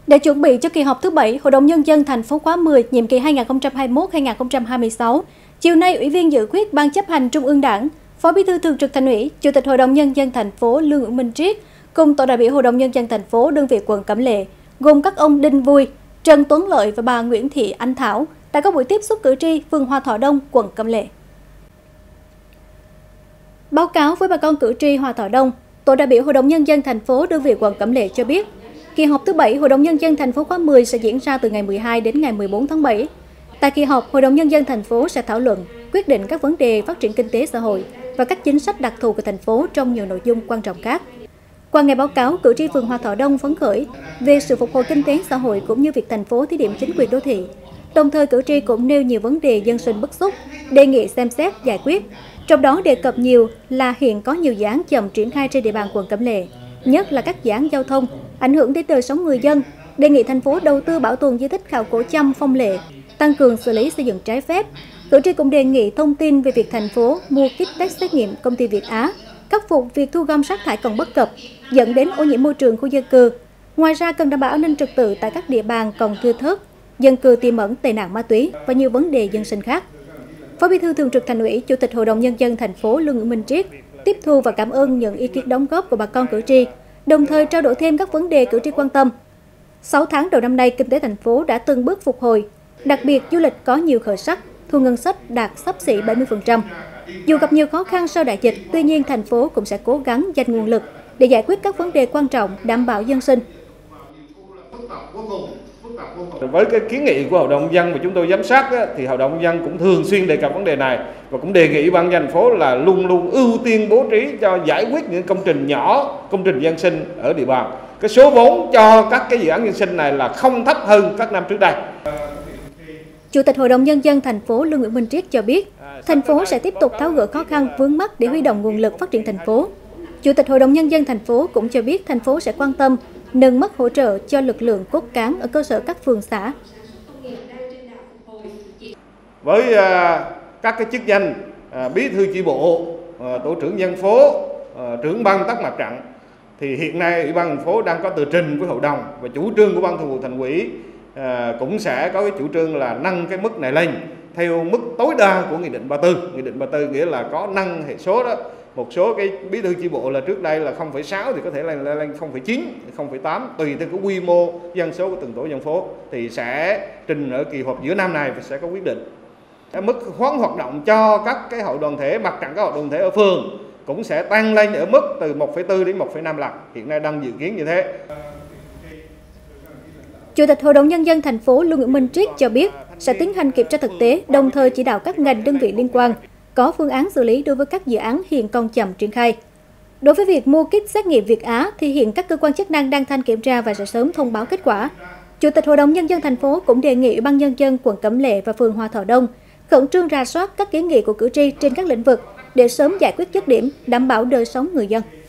Để chuẩn bị cho kỳ họp thứ 7 Hội đồng Nhân dân thành phố khóa 10, nhiệm kỳ 2021-2026, chiều nay, Ủy viên dự khuyết Ban chấp hành Trung ương Đảng, Phó Bí thư Thường trực Thành ủy, Chủ tịch Hội đồng Nhân dân thành phố Lương Nguyễn Minh Triết cùng tổ đại biểu Hội đồng Nhân dân thành phố đơn vị quận Cẩm Lệ, gồm các ông Đinh Vui, Trần Tuấn Lợi và bà Nguyễn Thị Anh Thảo, đã có buổi tiếp xúc cử tri phường Hòa Thọ Đông, quận Cẩm Lệ. Báo cáo với bà con cử tri Hòa Thọ Đông, tổ đại biểu Hội đồng Nhân dân thành phố đơn vị quận Cẩm Lệ cho biết, kỳ họp thứ 7 Hội đồng Nhân dân thành phố khóa 10 sẽ diễn ra từ ngày 12 đến ngày 14 tháng 7. Tại kỳ họp, Hội đồng Nhân dân thành phố sẽ thảo luận, quyết định các vấn đề phát triển kinh tế xã hội và các chính sách đặc thù của thành phố trong nhiều nội dung quan trọng khác. Qua ngày báo cáo, cử tri phường Hòa Thọ Đông phấn khởi về sự phục hồi kinh tế xã hội cũng như việc thành phố thí điểm chính quyền đô thị. Đồng thời, cử tri cũng nêu nhiều vấn đề dân sinh bức xúc, đề nghị xem xét giải quyết. Trong đó đề cập nhiều là hiện có nhiều dự án chậm triển khai trên địa bàn quận Cẩm Lệ, nhất là các dự án giao thông, ảnh hưởng đến đời sống người dân, đề nghị thành phố đầu tư bảo tồn di tích khảo cổ Chăm Phong Lệ, tăng cường xử lý xây dựng trái phép. Cử tri cũng đề nghị thông tin về việc thành phố mua kit test xét nghiệm công ty Việt Á, khắc phục việc thu gom rác thải còn bất cập, dẫn đến ô nhiễm môi trường khu dân cư. Ngoài ra, cần đảm bảo an ninh trật tự tại các địa bàn còn thưa thớt, dân cư tiềm ẩn tệ nạn ma túy và nhiều vấn đề dân sinh khác. Phó Bí thư Thường trực Thành ủy, Chủ tịch Hội đồng Nhân dân thành phố Lương Nguyễn Minh Triết tiếp thu và cảm ơn những ý kiến đóng góp của bà con cử tri, đồng thời trao đổi thêm các vấn đề cử tri quan tâm. 6 tháng đầu năm nay, kinh tế thành phố đã từng bước phục hồi, đặc biệt du lịch có nhiều khởi sắc, thu ngân sách đạt xấp xỉ 70%. Dù gặp nhiều khó khăn sau đại dịch, tuy nhiên thành phố cũng sẽ cố gắng dành nguồn lực để giải quyết các vấn đề quan trọng, đảm bảo dân sinh. Với cái kiến nghị của Hội đồng Nhân dân mà chúng tôi giám sát thì Hội đồng Nhân dân cũng thường xuyên đề cập vấn đề này và cũng đề nghị Ban thành phố là luôn luôn ưu tiên bố trí cho giải quyết những công trình nhỏ, công trình dân sinh ở địa bàn. Cái số vốn cho các cái dự án dân sinh này là không thấp hơn các năm trước đây. Chủ tịch Hội đồng Nhân dân thành phố Lương Nguyễn Minh Triết cho biết, thành phố sẽ tiếp tục tháo gỡ khó khăn vướng mắc để huy động nguồn lực phát triển thành phố. Chủ tịch Hội đồng Nhân dân thành phố cũng cho biết thành phố sẽ quan tâm nâng mức hỗ trợ cho lực lượng cốt cán ở cơ sở các phường xã. Với các cái chức danh bí thư chi bộ, tổ trưởng dân phố, trưởng ban tác mặt trận thì hiện nay Ủy ban thành phố đang có tờ trình với hội đồng và chủ trương của Ban Thường vụ Thành ủy cũng sẽ có cái chủ trương là nâng cái mức này lên theo mức tối đa của Nghị định 34. Nghị định 34 nghĩa là có nâng hệ số đó. Một số cái bí thư chi bộ là trước đây là 0,6 thì có thể lên 0,9, 0,8 tùy theo cái quy mô dân số của từng tổ dân phố thì sẽ trình ở kỳ họp giữa năm này và sẽ có quyết định. Mức khoán hoạt động cho các cái hội đoàn thể, mặt trận các hội đoàn thể ở phường cũng sẽ tăng lên ở mức từ 1,4 đến 1,5 lần. Hiện nay đang dự kiến như thế. Chủ tịch Hội đồng Nhân dân thành phố Lương Nguyễn Minh Triết cho biết sẽ tiến hành kiểm tra thực tế, đồng thời chỉ đạo các ngành đơn vị liên quan có phương án xử lý đối với các dự án hiện còn chậm triển khai. Đối với việc mua kit xét nghiệm Việt Á thì hiện các cơ quan chức năng đang thanh kiểm tra và sẽ sớm thông báo kết quả. Chủ tịch Hội đồng Nhân dân thành phố cũng đề nghị Ủy ban Nhân dân quận Cẩm Lệ và phường Hòa Thọ Đông khẩn trương rà soát các kiến nghị của cử tri trên các lĩnh vực để sớm giải quyết dứt điểm, đảm bảo đời sống người dân.